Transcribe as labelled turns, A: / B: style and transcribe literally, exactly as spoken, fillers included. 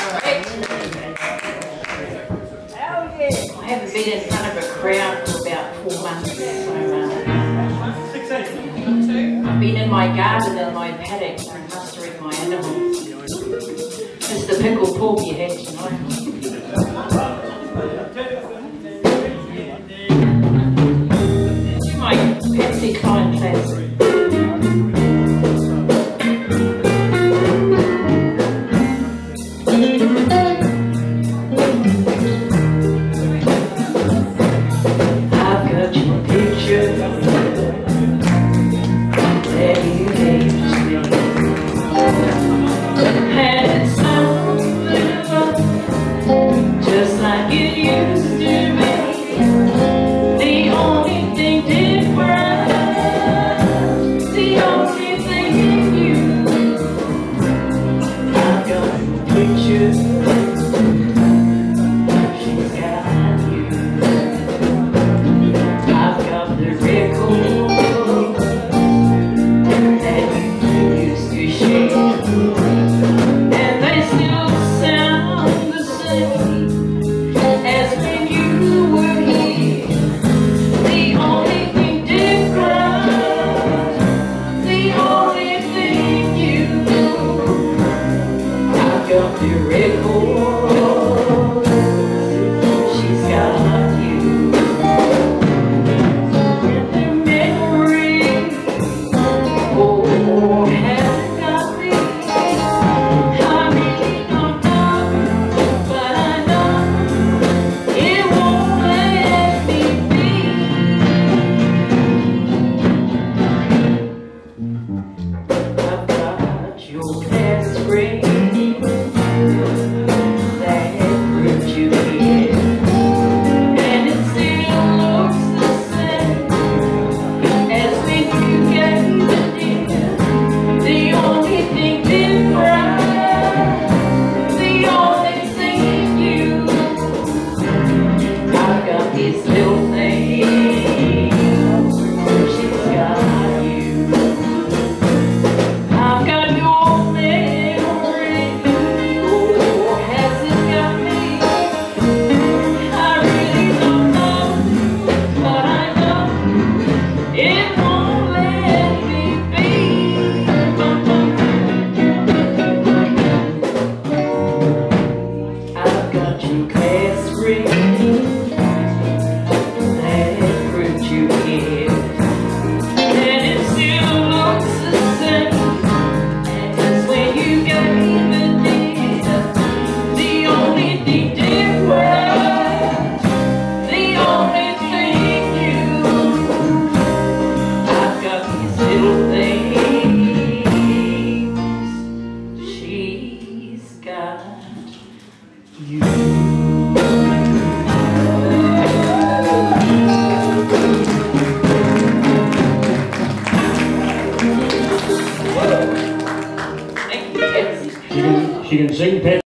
A: I haven't been in front of a crowd for about four months, so uh, I've been in my garden and my paddock mustering my animals. It's the pickled pork you had tonight. Do my Patsy Cline classic.
B: She can sing.